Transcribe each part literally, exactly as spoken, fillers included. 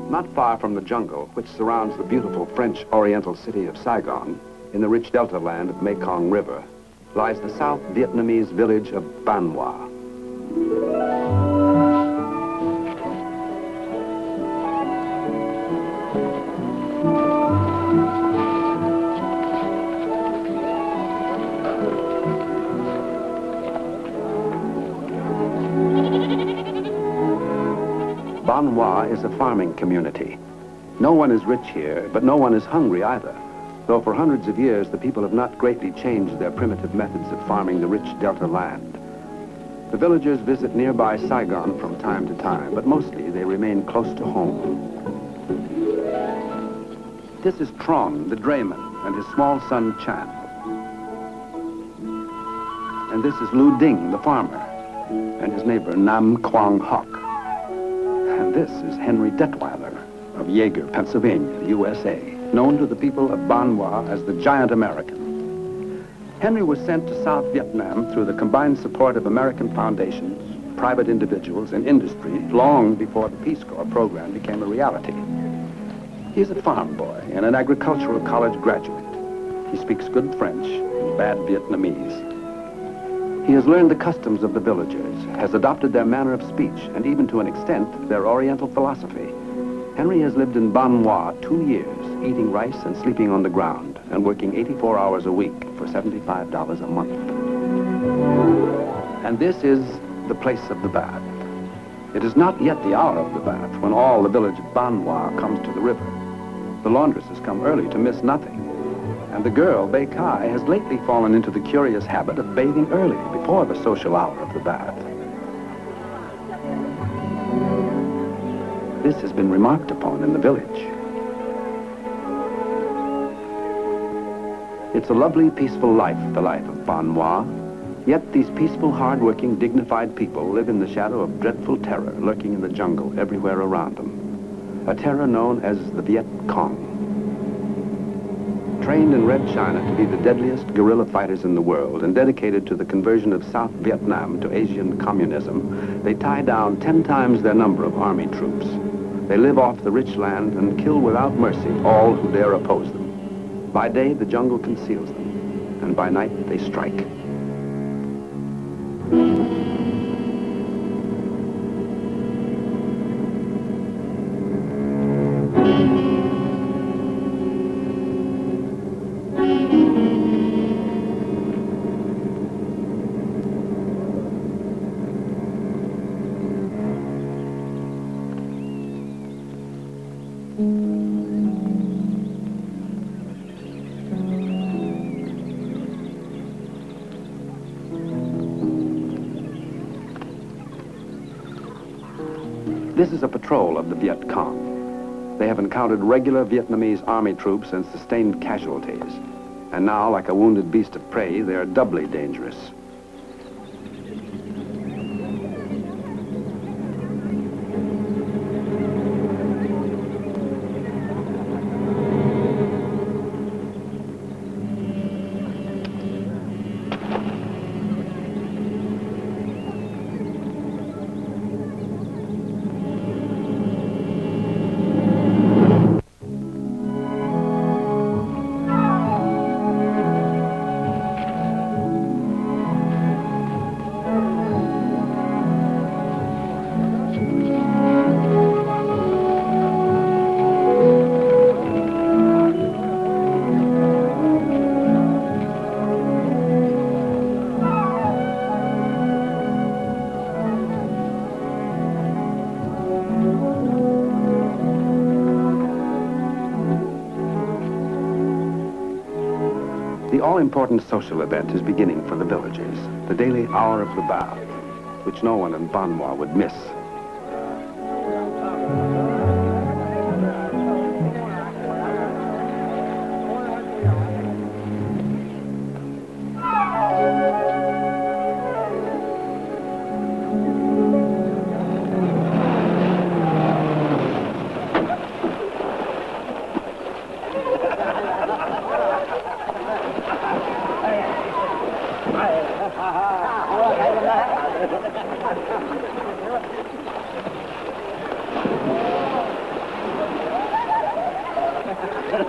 Not far from the jungle, which surrounds the beautiful French Oriental city of Saigon, in the rich delta land of Mekong River, lies the South Vietnamese village of Ban Hoa. Ban Hoa is a farming community. No one is rich here, but no one is hungry either, though for hundreds of years the people have not greatly changed their primitive methods of farming the rich delta land. The villagers visit nearby Saigon from time to time, but mostly they remain close to home. This is Tron, the drayman, and his small son Chan. And this is Lu Ding, the farmer, and his neighbor Nam Quang Hoc. And this is Henry Detwiller of Yeager, Pennsylvania, U S A, known to the people of Ban Hoa as the Giant American. Henry was sent to South Vietnam through the combined support of American foundations, private individuals, and industry long before the Peace Corps program became a reality. He's a farm boy and an agricultural college graduate. He speaks good French and bad Vietnamese. He has learned the customs of the villagers, has adopted their manner of speech, and even to an extent, their Oriental philosophy. Henry has lived in Ban Hoa two years, eating rice and sleeping on the ground, and working eighty-four hours a week for seventy-five dollars a month. And this is the place of the bath. It is not yet the hour of the bath when all the village of Ban Hoa comes to the river. The laundresses come early to miss nothing. And the girl, Bei Kai, has lately fallen into the curious habit of bathing early, before the social hour of the bath. This has been remarked upon in the village. It's a lovely, peaceful life, the life of Ban Hoa. Yet these peaceful, hard-working, dignified people live in the shadow of dreadful terror lurking in the jungle everywhere around them. A terror known as the Viet Cong. Trained in Red China to be the deadliest guerrilla fighters in the world and dedicated to the conversion of South Vietnam to Asian communism, they tie down ten times their number of army troops. They live off the rich land and kill without mercy all who dare oppose them. By day, the jungle conceals them, and by night, they strike. This is a patrol of the Viet Cong. They have encountered regular Vietnamese army troops and sustained casualties. And now, like a wounded beast of prey, they are doubly dangerous. The all-important social event is beginning for the villagers, the daily hour of the bath, which no one in Ban Hoa would miss.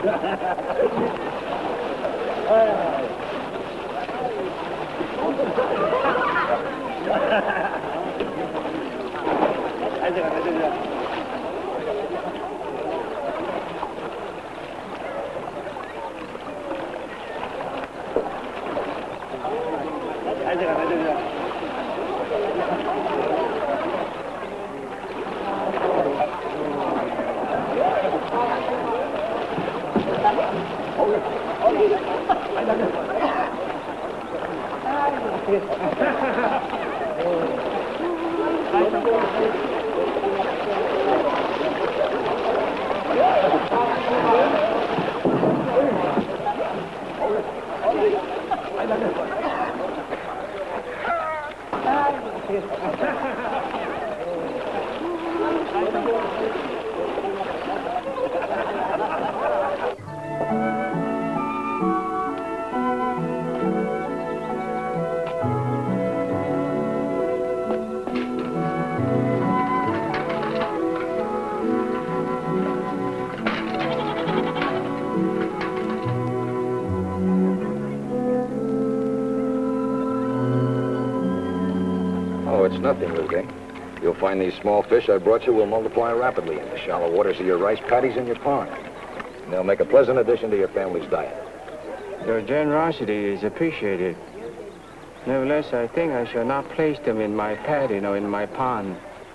It's nothing, Lude. You'll find these small fish I brought you will multiply rapidly in the shallow waters of your rice paddies in your pond. And they'll make a pleasant addition to your family's diet. Your generosity is appreciated. Nevertheless, I think I shall not place them in my paddy nor in my pond.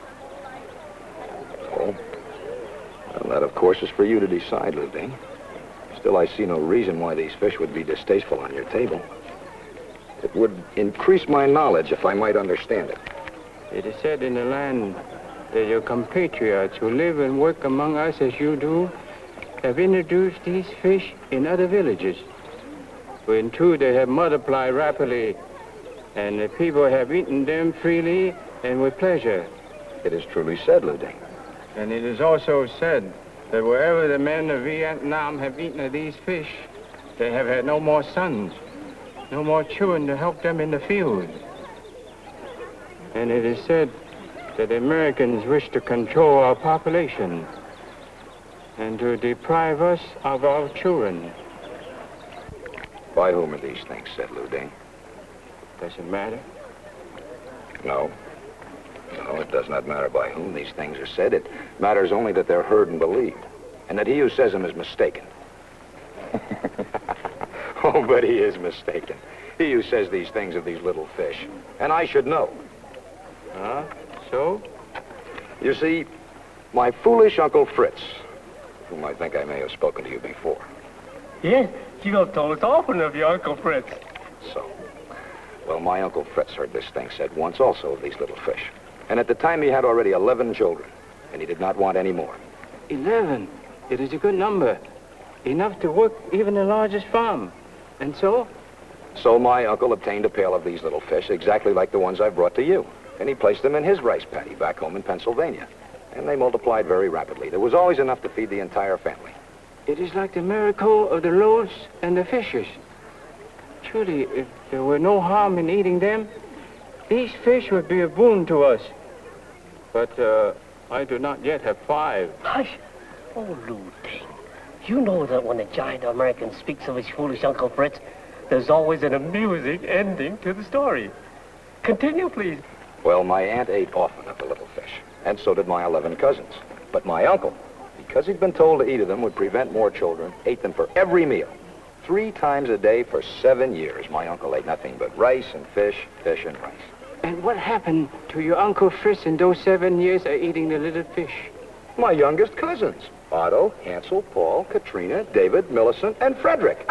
Oh? Well, that, of course, is for you to decide, Lude. Still, I see no reason why these fish would be distasteful on your table. It would increase my knowledge if I might understand it. It is said in the land that your compatriots who live and work among us as you do have introduced these fish in other villages, when too they have multiplied rapidly, and the people have eaten them freely and with pleasure. It is truly said, Lude. And it is also said that wherever the men of Vietnam have eaten of these fish, they have had no more sons, no more children to help them in the field. And it is said that the Americans wish to control our population and to deprive us of our children. By whom are these things said, Lude? Does it matter? No. No, it does not matter by whom these things are said. It matters only that they're heard and believed, and that he who says them is mistaken. Oh, but he is mistaken. He who says these things of these little fish. And I should know. Huh? So? You see, my foolish Uncle Fritz, whom I think I may have spoken to you before. Yes, you have told us often of your Uncle Fritz. So, well, my Uncle Fritz heard this thing said once also of these little fish. And at the time he had already eleven children, and he did not want any more. Eleven? It is a good number. Enough to work even the largest farm. And so? So my uncle obtained a pail of these little fish, exactly like the ones I brought to you. And he placed them in his rice paddy back home in Pennsylvania. And they multiplied very rapidly. There was always enough to feed the entire family. It is like the miracle of the loaves and the fishes. Truly, if there were no harm in eating them, these fish would be a boon to us. But uh, I do not yet have five. Hush! Oh, Lou Ding. You know that when a giant American speaks of his foolish Uncle Fritz, there's always an amusing ending to the story. Continue, please. Well, my aunt ate often of the little fish, and so did my eleven cousins. But my uncle, because he'd been told to eat of them would prevent more children, ate them for every meal. Three times a day for seven years, my uncle ate nothing but rice and fish, fish and rice. And what happened to your Uncle Fritz in those seven years of eating the little fish? My youngest cousins, Otto, Hansel, Paul, Katrina, David, Millicent, and Frederick.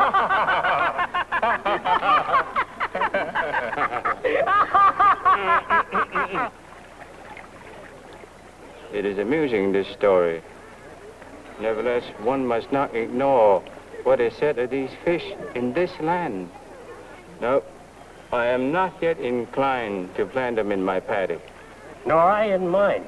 It is amusing, this story. Nevertheless, one must not ignore what is said of these fish in this land. No, I am not yet inclined to plant them in my paddy. Nor I in mine.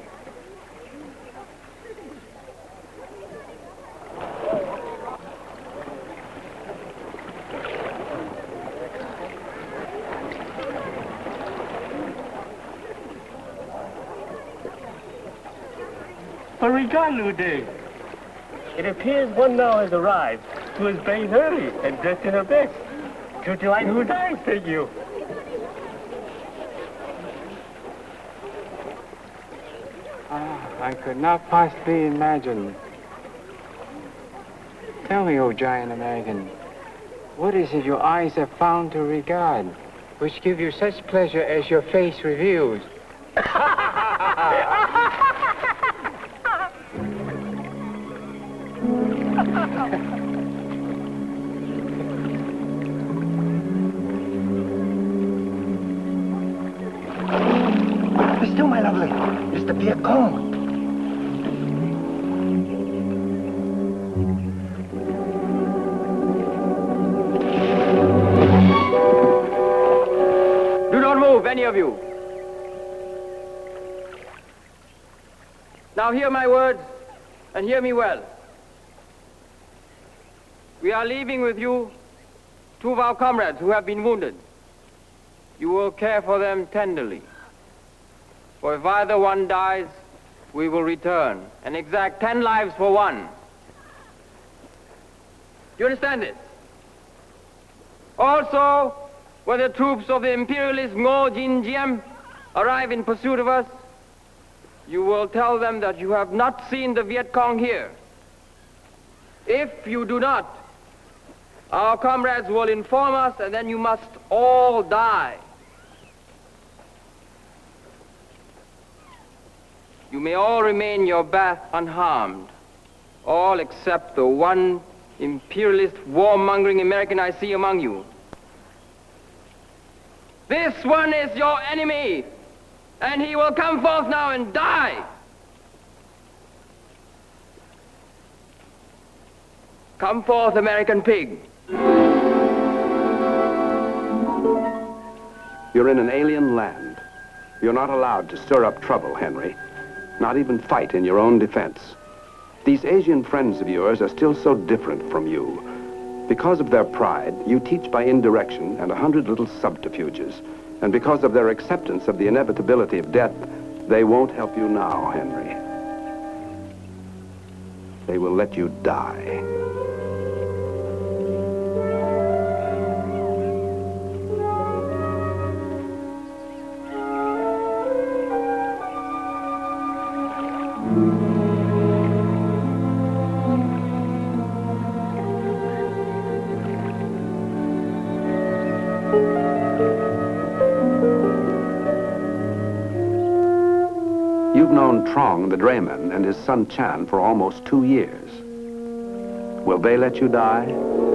But regard, Lou Ding. It appears one now has arrived who is bathed early and dressed in her best. To delight whose eyes, thank you. Ah, I could not possibly imagine. Tell me, O giant American, what is it your eyes have found to regard, which give you such pleasure as your face reveals? Still, my lovely, it's the Viet Cong. Do not move, any of you. Now hear my words, and hear me well. We are leaving with you two of our comrades who have been wounded. You will care for them tenderly. For if either one dies, we will return and exact ten lives for one. Do you understand this? Also, when the troops of the imperialist Ngo Jin Jiem arrive in pursuit of us, you will tell them that you have not seen the Viet Cong here. If you do not, our comrades will inform us, and then you must all die. You may all remain your bath unharmed, all except the one imperialist, warmongering American I see among you. This one is your enemy, and he will come forth now and die. Come forth, American pig. You're in an alien land. You're not allowed to stir up trouble, Henry. Not even fight in your own defense. These Asian friends of yours are still so different from you. Because of their pride, you teach by indirection and a hundred little subterfuges. And because of their acceptance of the inevitability of death, they won't help you now, Henry. They will let you die. You've known Trong, the drayman, and his son Chan for almost two years. Will they let you die?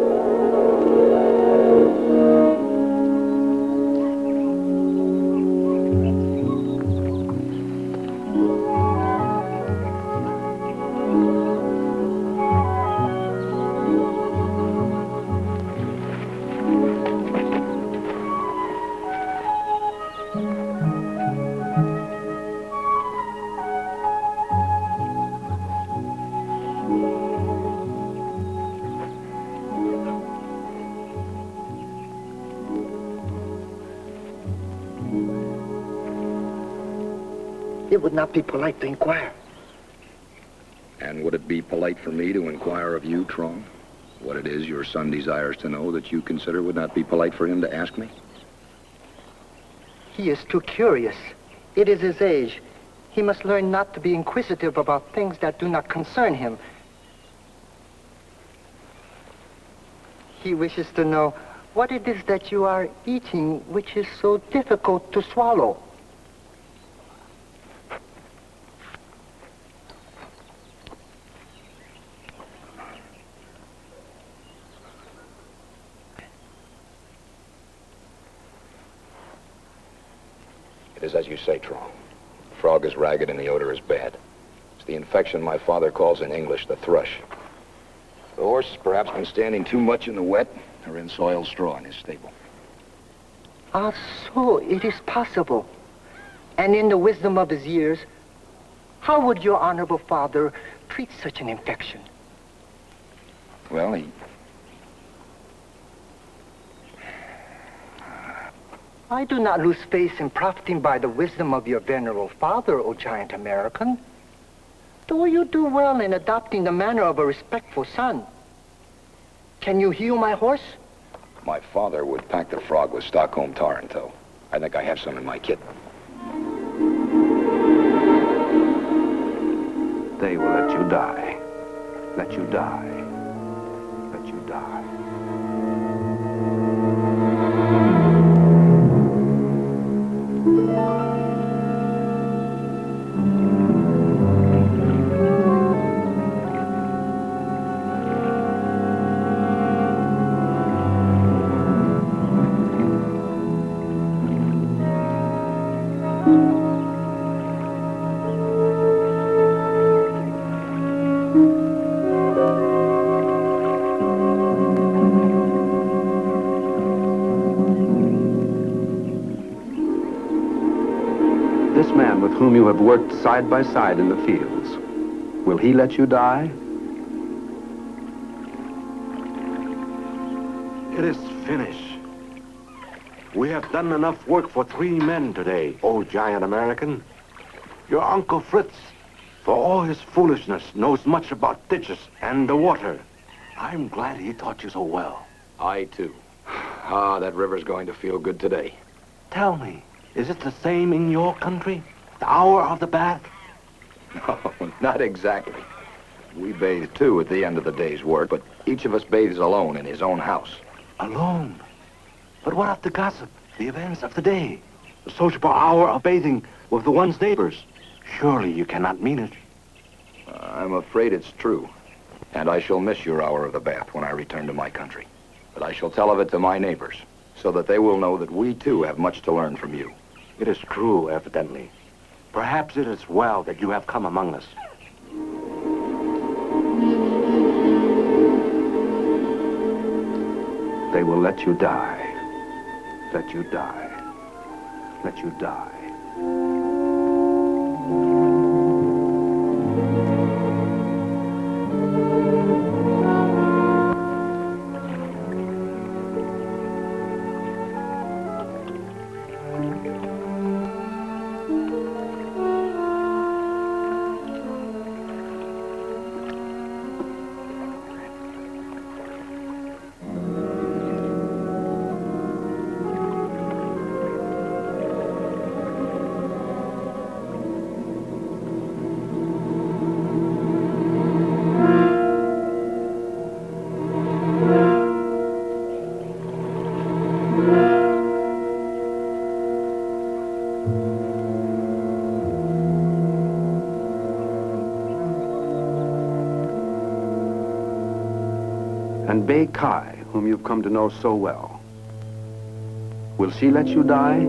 It would not be polite to inquire. And would it be polite for me to inquire of you, Trong, what it is your son desires to know that you consider would not be polite for him to ask me? He is too curious. It is his age. He must learn not to be inquisitive about things that do not concern him. He wishes to know what it is that you are eating which is so difficult to swallow. It is as you say, Trong. The frog is ragged and the odor is bad. It's the infection my father calls in English the thrush. The horse has perhaps been standing too much in the wet or in soiled straw in his stable. Ah, so it is possible. And in the wisdom of his years, how would your honorable father treat such an infection? Well, he... I do not lose faith in profiting by the wisdom of your venerable father, O giant American. Though you do well in adopting the manner of a respectful son. Can you heel my horse? My father would pack the frog with Stockholm tar in tow. I think I have some in my kit. They will let you die. Let you die. Let you die. This man with whom you have worked side by side in the fields, will he let you die? It is finished. We have done enough work for three men today, old giant American. Your Uncle Fritz, for all his foolishness, knows much about ditches and the water. I'm glad he taught you so well. I, too. Ah, that river's going to feel good today. Tell me, is it the same in your country? The hour of the bath? No, not exactly. We bathe, too, at the end of the day's work, but each of us bathes alone in his own house. Alone? But what of the gossip, the events of the day? The sociable hour of bathing with the one's neighbors? Surely you cannot mean it. Uh, I'm afraid it's true. And I shall miss your hour of the bath when I return to my country. But I shall tell of it to my neighbors, so that they will know that we, too, have much to learn from you. It is true, evidently. Perhaps it is well that you have come among us. They will let you die. Let you die. Let you die. And Bei Kai, whom you've come to know so well, will she let you die?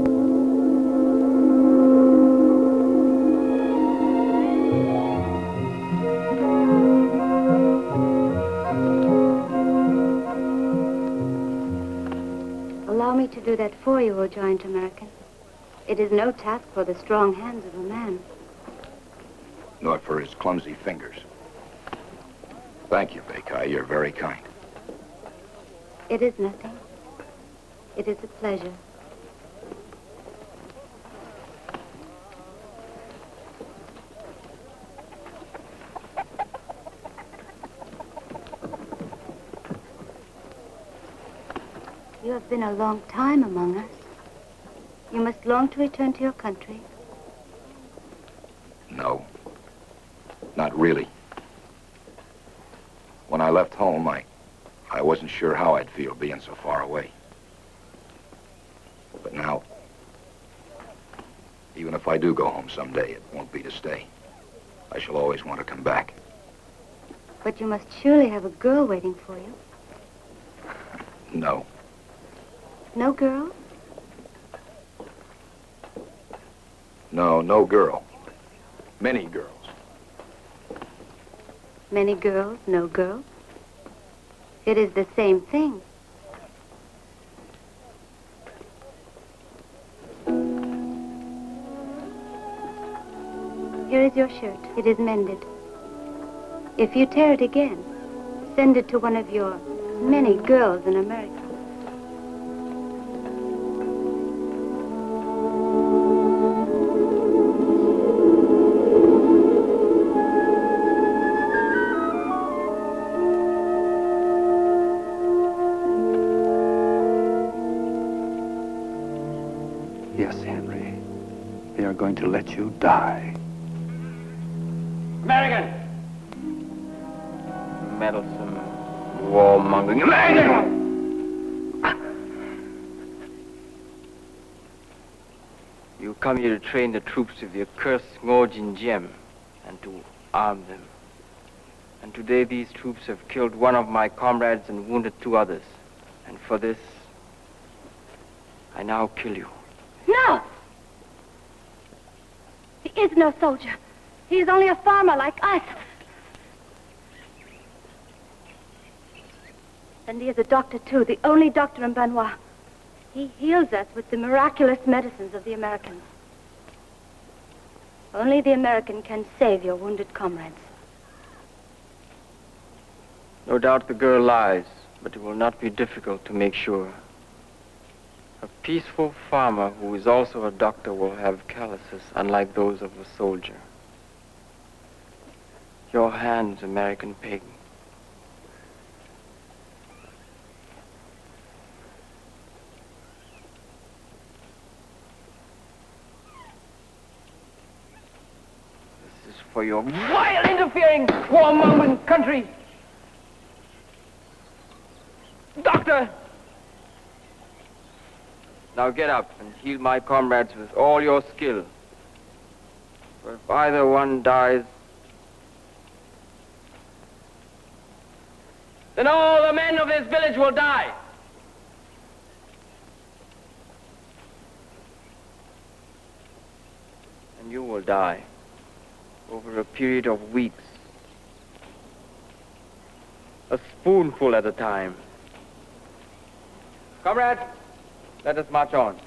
Allow me to do that for you, O giant American. It is no task for the strong hands of a man. Nor for his clumsy fingers. Thank you, Bei Kai. You're very kind. It is nothing. It is a pleasure. You have been a long time among us. You must long to return to your country. No. Not really. When I left home, I... I wasn't sure how I'd feel being so far away. But now, even if I do go home someday, it won't be to stay. I shall always want to come back. But you must surely have a girl waiting for you. No. No girl? No, no girl. Many girls. Many girls, no girl? It is the same thing. Here is your shirt. It is mended. If you tear it again, send it to one of your many girls in America. going to let you die. American! Meddlesome, warmongering American! You come here to train the troops of the accursed Ngo Jin Diem and to arm them. And today these troops have killed one of my comrades and wounded two others. And for this, I now kill you. No! He is no soldier. He is only a farmer like us. And he is a doctor, too, the only doctor in Benoit. He heals us with the miraculous medicines of the Americans. Only the American can save your wounded comrades. No doubt the girl lies, but it will not be difficult to make sure. A peaceful farmer who is also a doctor will have calluses unlike those of a soldier. Your hands, American pig. This is for your vile, interfering, warmongering country. Doctor! Now get up and heal my comrades with all your skill. For if either one dies, then all the men of this village will die. And you will die over a period of weeks. A spoonful at a time. Comrades, let us march on.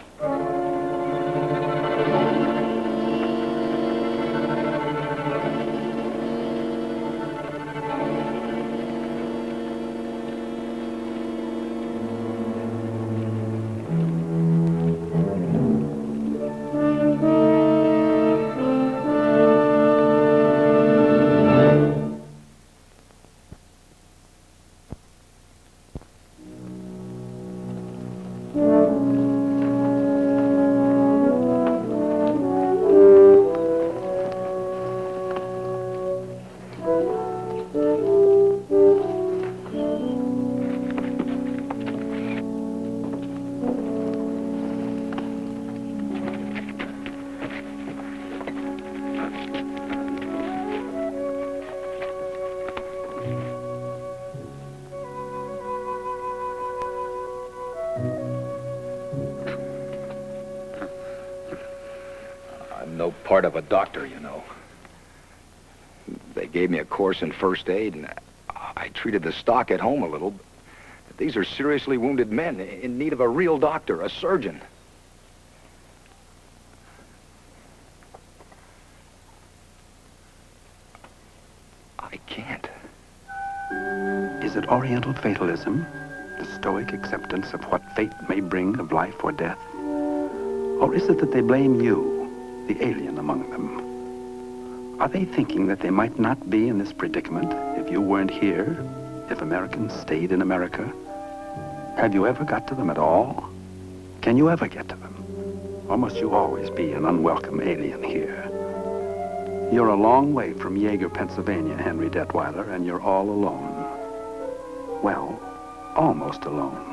No part of a doctor, you know. They gave me a course in first aid, and I treated the stock at home a little. But these are seriously wounded men in need of a real doctor, a surgeon. I can't. Is it Oriental fatalism, the stoic acceptance of what fate may bring of life or death? Or is it that they blame you, the alien among them? Are they thinking that they might not be in this predicament if you weren't here, if Americans stayed in America? Have you ever got to them at all? Can you ever get to them? Or must you always be an unwelcome alien here? You're a long way from Yeager, Pennsylvania, Henry Detwiller, and you're all alone. Well, almost alone.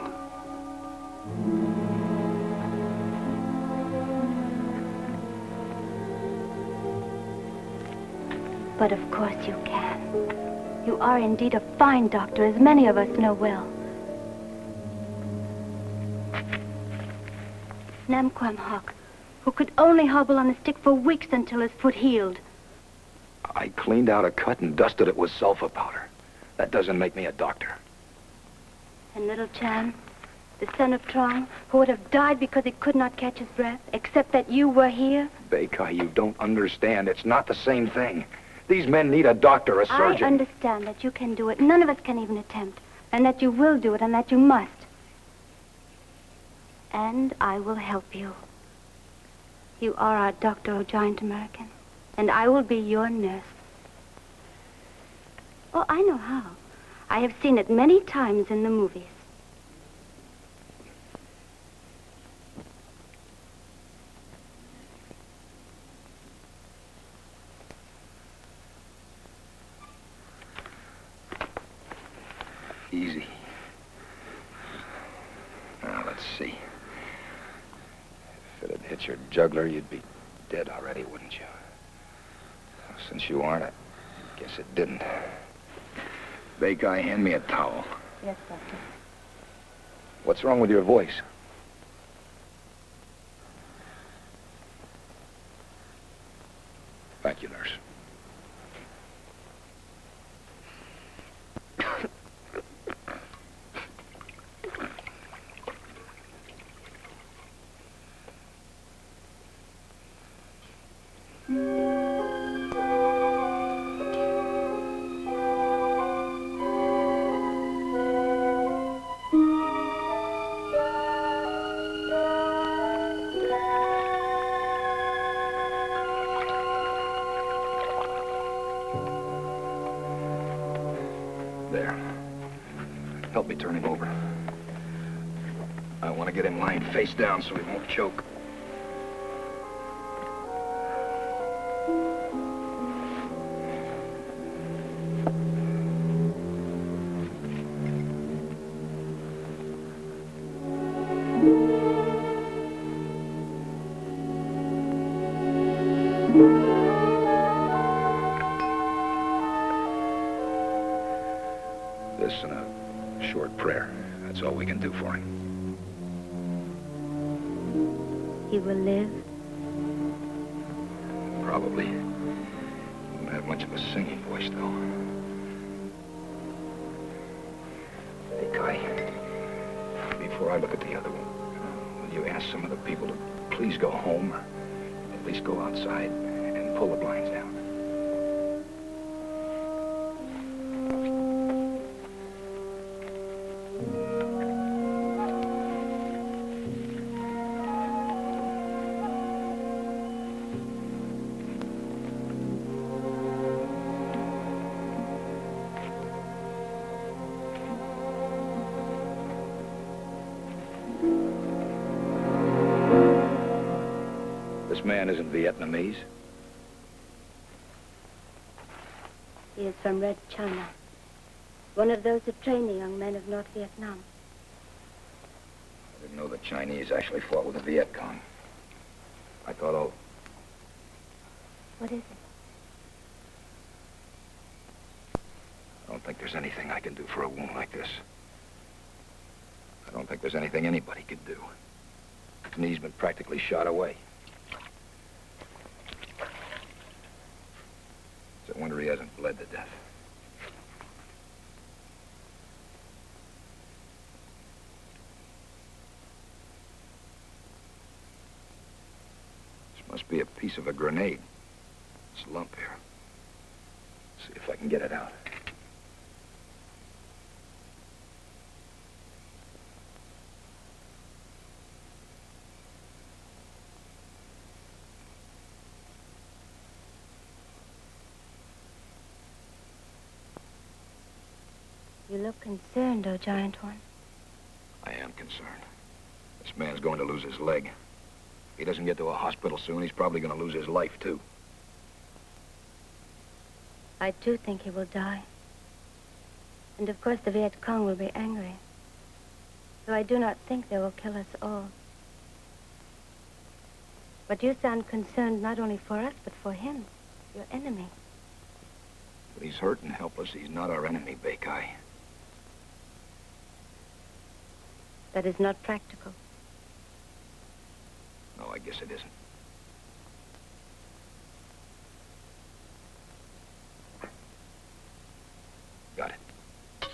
But of course you can. You are indeed a fine doctor, as many of us know well. Nam Quam Hock, who could only hobble on a stick for weeks until his foot healed. I cleaned out a cut and dusted it with sulfa powder. That doesn't make me a doctor. And little Chan, the son of Trong, who would have died because he could not catch his breath, except that you were here? Baker, you don't understand. It's not the same thing. These men need a doctor, a surgeon. I understand that you can do it. None of us can even attempt. And that you will do it, and that you must. And I will help you. You are our doctor, O giant American. And I will be your nurse. Oh, I know how. I have seen it many times in the movies. Easy. Now, let's see. If it had hit your jugular, you'd be dead already, wouldn't you? Since you aren't, I guess it didn't. Bakai, hand me a towel. Yes, Doctor. What's wrong with your voice? Thank you, nurse. There. Help me turn him over. I want to get him lying face down so he won't choke. This and a short prayer. That's all we can do for him. He will live? Probably. Won't have much of a singing voice, though. Hey, Kai, before I look at the other one, will you ask some of the people to please go home, or at least go outside and pull the blinds down? This man isn't Vietnamese. He is from Red China. One of those who train the young men of North Vietnam. I didn't know the Chinese actually fought with the Viet Cong. I thought all... What is it? I don't think there's anything I can do for a wound like this. I don't think there's anything anybody could do. His knee's been practically shot away. It's a wonder he hasn't bled to death. This must be a piece of a grenade. This lump here. See if I can get it out. You look concerned, O Giant One. I am concerned. This man's going to lose his leg. If he doesn't get to a hospital soon, he's probably going to lose his life, too. I, too, think he will die. And, of course, the Viet Cong will be angry. So I do not think they will kill us all. But you sound concerned not only for us, but for him, your enemy. But he's hurt and helpless. He's not our enemy, Bakai. That is not practical. No, I guess it isn't. Got it.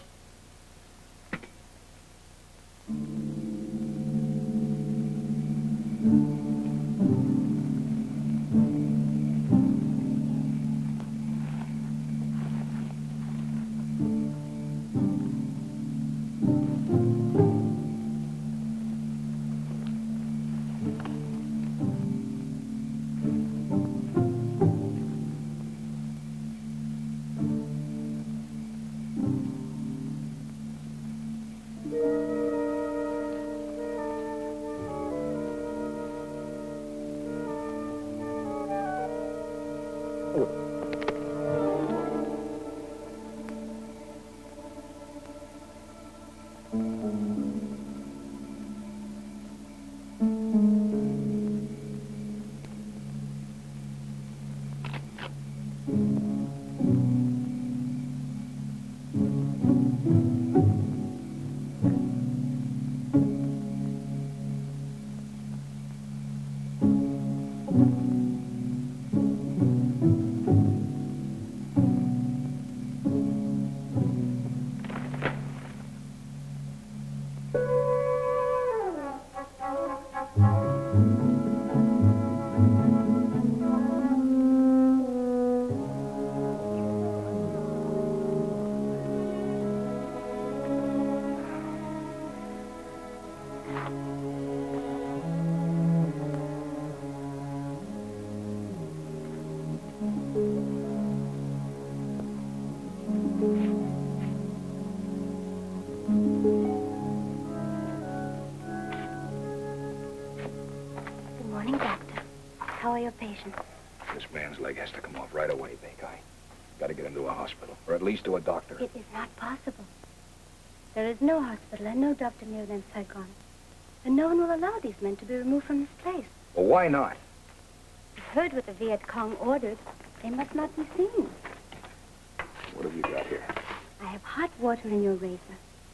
patient. This man's leg has to come off right away, big guy. Got to get him to a hospital, or at least to a doctor. It is not possible. There is no hospital and no doctor near than Saigon. And no one will allow these men to be removed from this place. Well, why not? You've heard what the Viet Cong ordered. They must not be seen. What have you got here? I have hot water in your razor.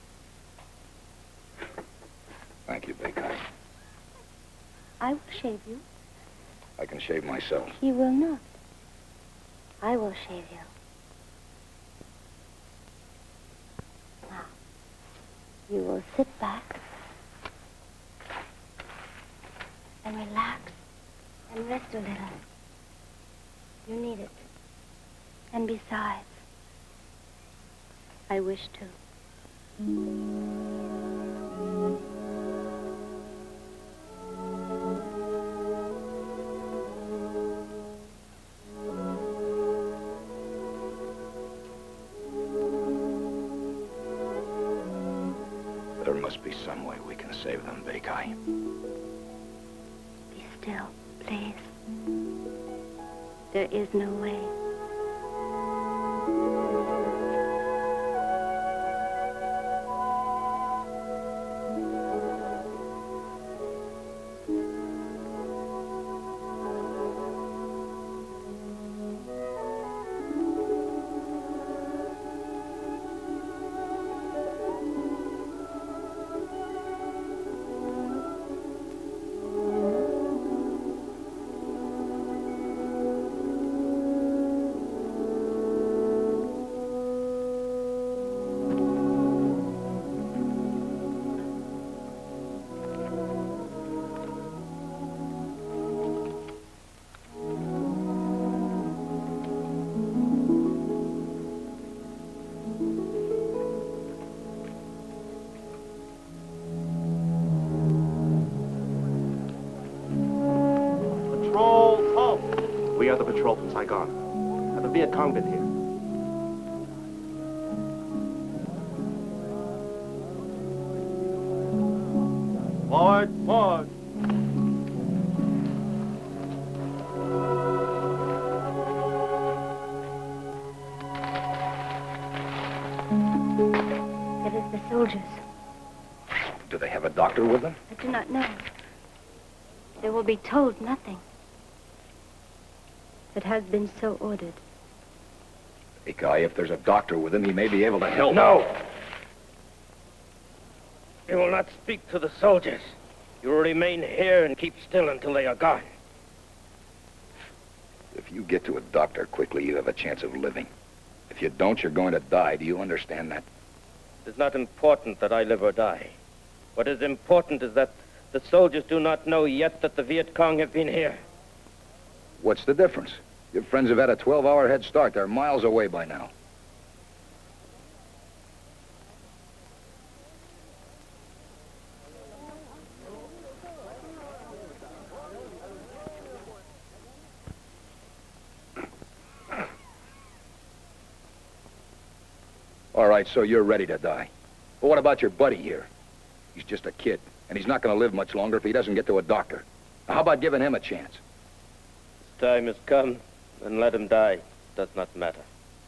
Thank you, big guy. I will shave you. I can shave myself. You will not. I will shave you. Now, you will sit back and relax and rest a little. You need it. And besides, I wish to. There must be some way we can save them, Bekai. Be still, please. There is no way. We are the patrol from Saigon. Have the Viet Cong been here? Forward, forward. It is the soldiers. Do they have a doctor with them? I do not know. They will be told nothing. It has been so ordered. Bekai, if there's a doctor with him, he may be able to help. No! You will not speak to the soldiers. You will remain here and keep still until they are gone. If you get to a doctor quickly, you have a chance of living. If you don't, you're going to die. Do you understand that? It is not important that I live or die. What is important is that the soldiers do not know yet that the Viet Cong have been here. What's the difference? Your friends have had a twelve-hour head start. They're miles away by now. All right, so you're ready to die. But what about your buddy here? He's just a kid, and he's not going to live much longer if he doesn't get to a doctor. Now, how about giving him a chance? His time has come, and let him die. It does not matter.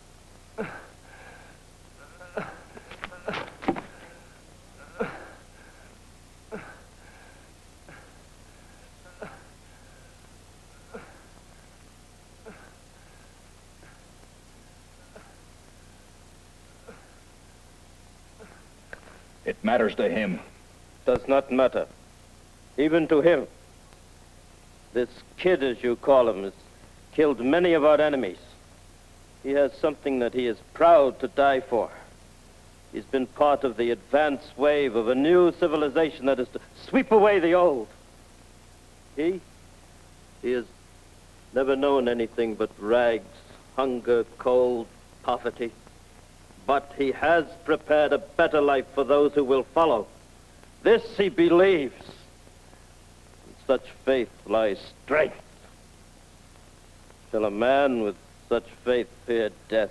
It matters to him. Does not matter. Even to him. This kid, as you call him, has killed many of our enemies. He has something that he is proud to die for. He's been part of the advance wave of a new civilization that is to sweep away the old. He, he has never known anything but rags, hunger, cold, poverty. But he has prepared a better life for those who will follow. This he believes. In such faith lies strength. Shall a man with such faith fear death?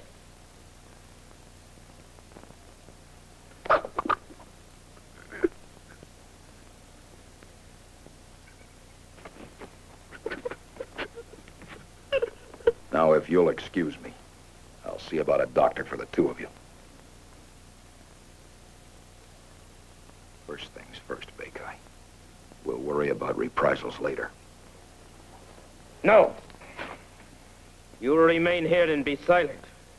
you'll excuse me, I'll see about a doctor for the two of you. First things first, Bakai. We'll worry about reprisals later. No. You will remain here and be silent.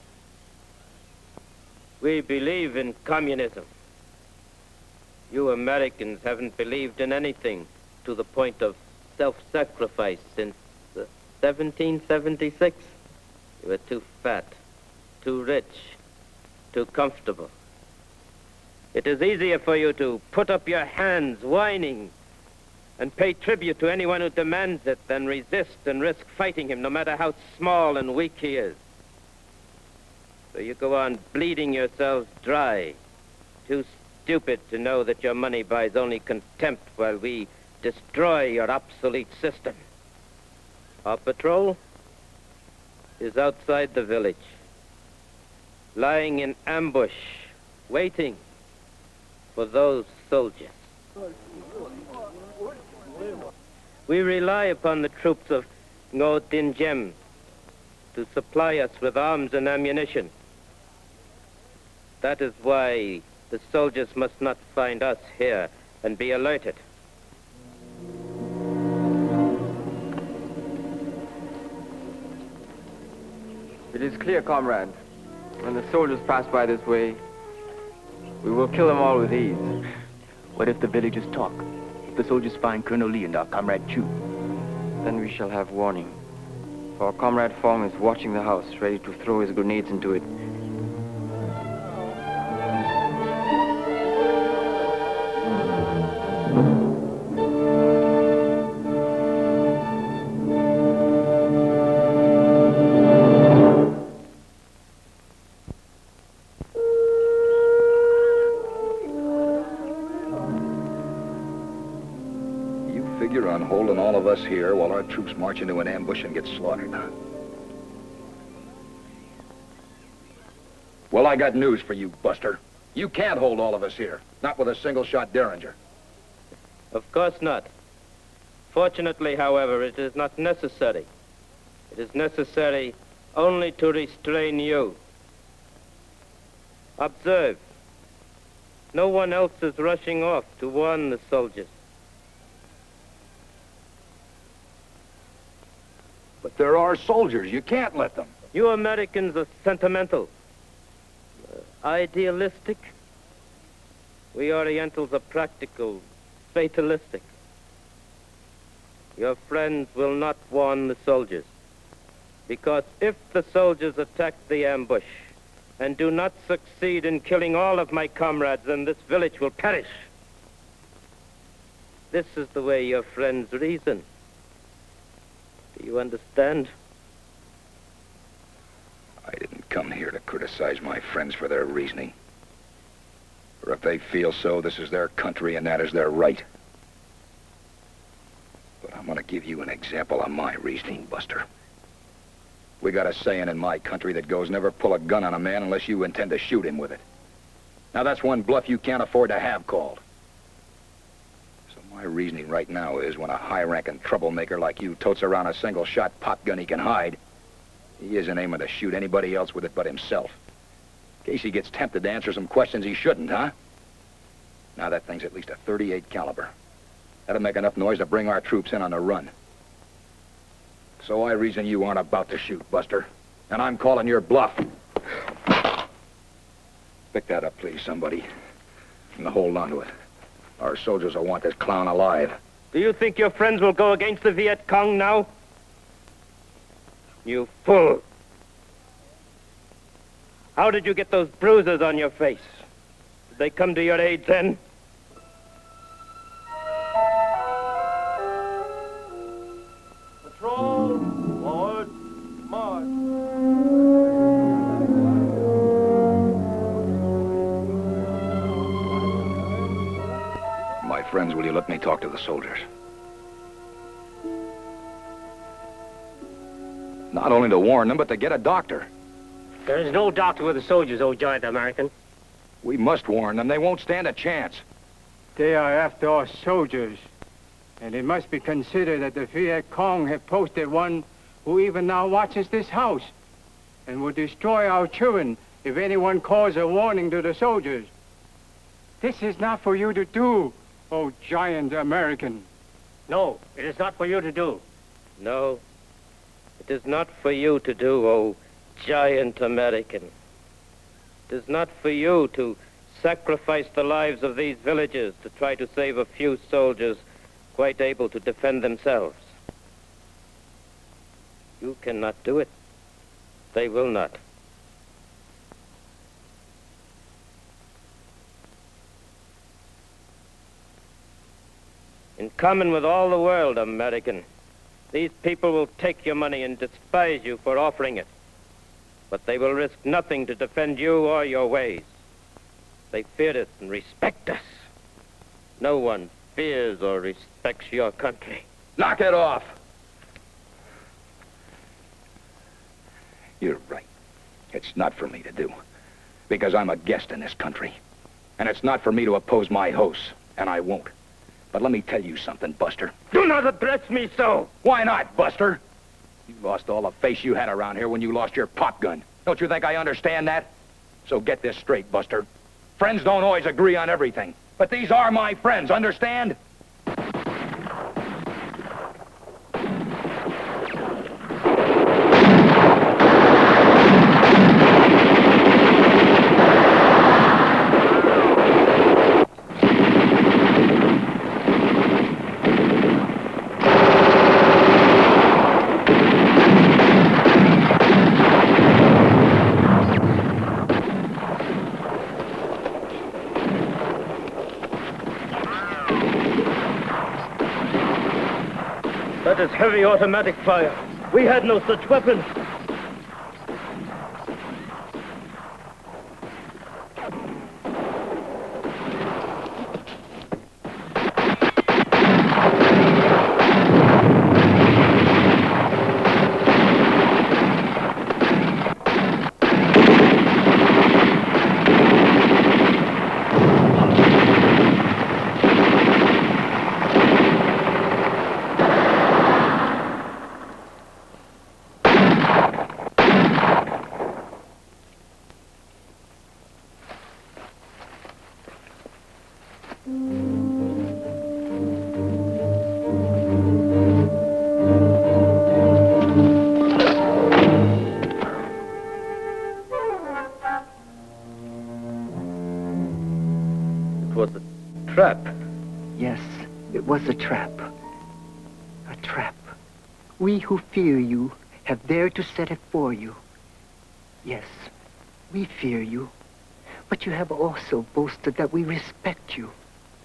We believe in communism. You Americans haven't believed in anything to the point of self-sacrifice since uh, seventeen seventy-six. You were too fat, too rich, too comfortable. It is easier for you to put up your hands whining and pay tribute to anyone who demands it than resist and risk fighting him, no matter how small and weak he is. So you go on bleeding yourselves dry, too stupid to know that your money buys only contempt while we destroy your obsolete system. Our patrol is outside the village, lying in ambush, waiting for those soldiers. We rely upon the troops of Ngo Dinh Diem to supply us with arms and ammunition. That is why the soldiers must not find us here and be alerted. It is clear, comrade. When the soldiers pass by this way, we will kill them all with ease. What if the villagers talk? If the soldiers find Colonel Lee and our comrade Chu? Then we shall have warning. For our comrade Fong is watching the house, ready to throw his grenades into it. Us here while our troops march into an ambush and get slaughtered. Well, I got news for you, Buster. You can't hold all of us here, not with a single-shot Derringer. Of course not. Fortunately, however, it is not necessary. It is necessary only to restrain you. Observe. No one else is rushing off to warn the soldiers. But there are soldiers. You can't let them. You Americans are sentimental, uh, idealistic. We Orientals are practical, fatalistic. Your friends will not warn the soldiers, because if the soldiers attack the ambush and do not succeed in killing all of my comrades, then this village will perish. This is the way your friends reason. Do you understand? I didn't come here to criticize my friends for their reasoning. Or if they feel so, this is their country and that is their right. But I'm gonna give you an example of my reasoning, Buster. We got a saying in my country that goes, never pull a gun on a man unless you intend to shoot him with it. Now that's one bluff you can't afford to have called. My reasoning right now is when a high-ranking troublemaker like you totes around a single-shot pop gun he can hide, he isn't aiming to shoot anybody else with it but himself. In case he gets tempted to answer some questions he shouldn't, huh? Now that thing's at least a thirty-eight caliber. That'll make enough noise to bring our troops in on the run. So I reason you aren't about to shoot, Buster. And I'm calling your bluff. Pick that up, please, somebody. And hold on to it. Our soldiers will want this clown alive. Do you think your friends will go against the Viet Cong now? You fool. How did you get those bruises on your face? Did they come to your aid then? Patrol, forward, march. My friends, will you let me talk to the soldiers? Not only to warn them, but to get a doctor. There is no doctor with the soldiers, old giant American. We must warn them. They won't stand a chance. They are after our soldiers. And it must be considered that the Viet Cong have posted one who even now watches this house and will destroy our children if anyone calls a warning to the soldiers. This is not for you to do, oh giant American. No, it is not for you to do. No, it is not for you to do, oh giant American. It is not for you to sacrifice the lives of these villagers to try to save a few soldiers quite able to defend themselves. You cannot do it. They will not. In common with all the world, American, these people will take your money and despise you for offering it. But they will risk nothing to defend you or your ways. They fear us and respect us. No one fears or respects your country. Knock it off. You're right. It's not for me to do. Because I'm a guest in this country. And it's not for me to oppose my hosts. And I won't. But let me tell you something, Buster. Do not address me so! Why not, Buster? You lost all the face you had around here when you lost your pop gun. Don't you think I understand that? So get this straight, Buster. Friends don't always agree on everything. But these are my friends, understand? That is heavy automatic fire. We had no such weapons. Trap. Yes, it was a trap. A trap. We who fear you have dared to set it for you. Yes, we fear you. But you have also boasted that we respect you.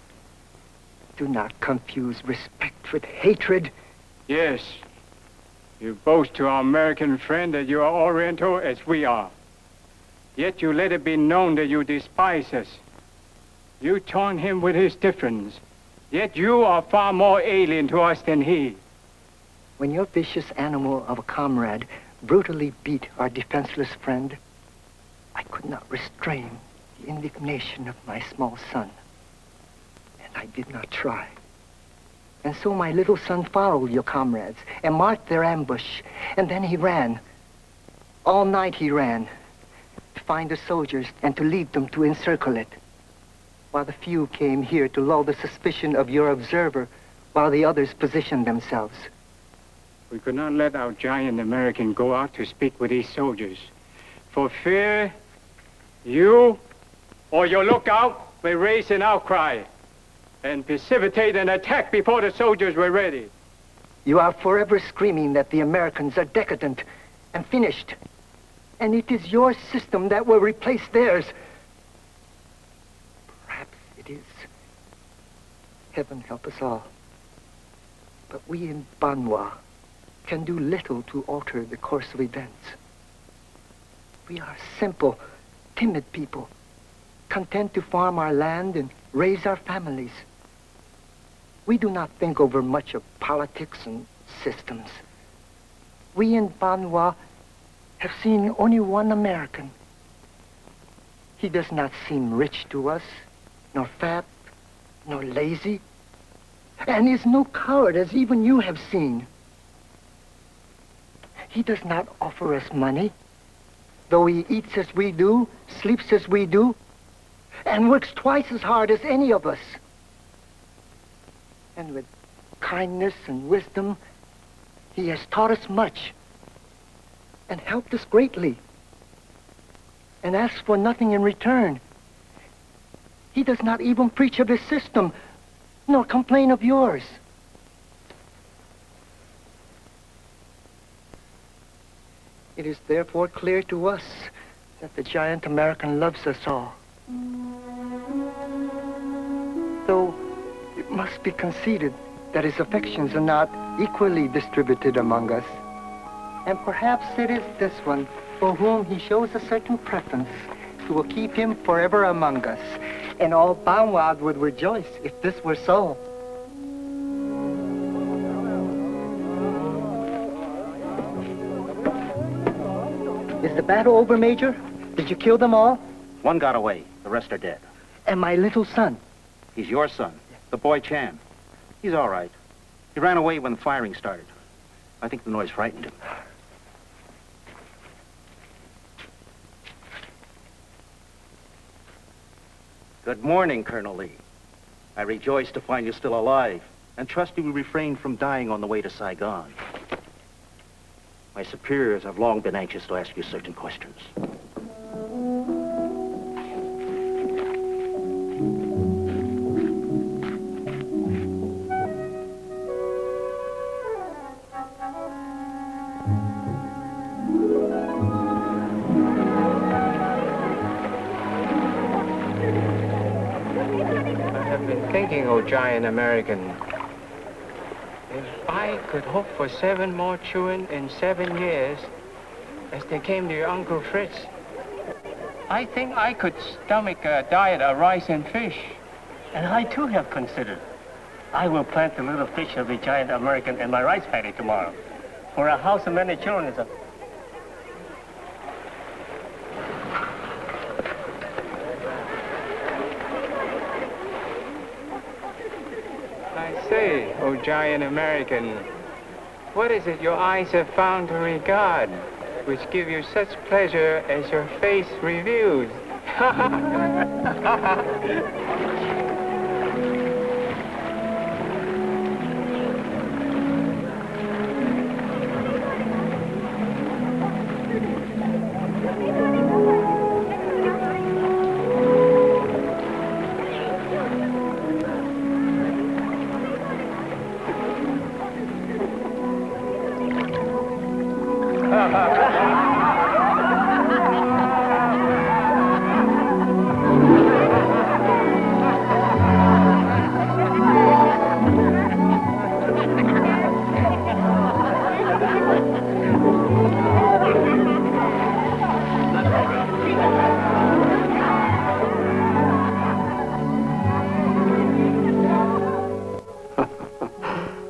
Do not confuse respect with hatred. Yes. You boast to our American friend that you are Oriental as we are. Yet you let it be known that you despise us. You taunt him with his difference, yet you are far more alien to us than he. When your vicious animal of a comrade brutally beat our defenseless friend, I could not restrain the indignation of my small son. And I did not try. And so my little son followed your comrades and marked their ambush, and then he ran. All night he ran to find the soldiers and to lead them to encircle it. While the few came here to lull the suspicion of your observer, while the others positioned themselves. We could not let our giant American go out to speak with these soldiers. For fear you or your lookout may raise an outcry and precipitate an attack before the soldiers were ready. You are forever screaming that the Americans are decadent and finished. And it is your system that will replace theirs. Is. Heaven help us all. But we in Banwa can do little to alter the course of events. We are simple, timid people, content to farm our land and raise our families. We do not think over much of politics and systems. We in Banwa have seen only one American. He does not seem rich to us, nor fat, nor lazy, and is no coward, as even you have seen. He does not offer us money, though he eats as we do, sleeps as we do, and works twice as hard as any of us. And with kindness and wisdom, he has taught us much and helped us greatly and asks for nothing in return. He does not even preach of his system, nor complain of yours. It is therefore clear to us that the giant American loves us all. Though it must be conceded that his affections are not equally distributed among us. And perhaps it is this one for whom he shows a certain preference who will keep him forever among us. And all Banwad would rejoice if this were so. Is the battle over, Major? Did you kill them all? One got away. The rest are dead. And my little son? He's your son, the boy Chan. He's all right. He ran away when the firing started. I think the noise frightened him. Good morning, Colonel Lee. I rejoice to find you still alive, and trust you will refrain from dying on the way to Saigon. My superiors have long been anxious to ask you certain questions. Oh, giant American, if I could hope for seven more children in seven years, as they came to your Uncle Fritz, I think I could stomach a diet of rice and fish. And I too have considered. I will plant the little fish of the giant American in my rice paddy tomorrow. For a house of many children is a... Say, oh giant American, what is it your eyes have found to regard, which give you such pleasure as your face reveals?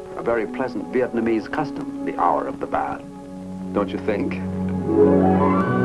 Vietnamese custom, the hour of the bath. Don't you think?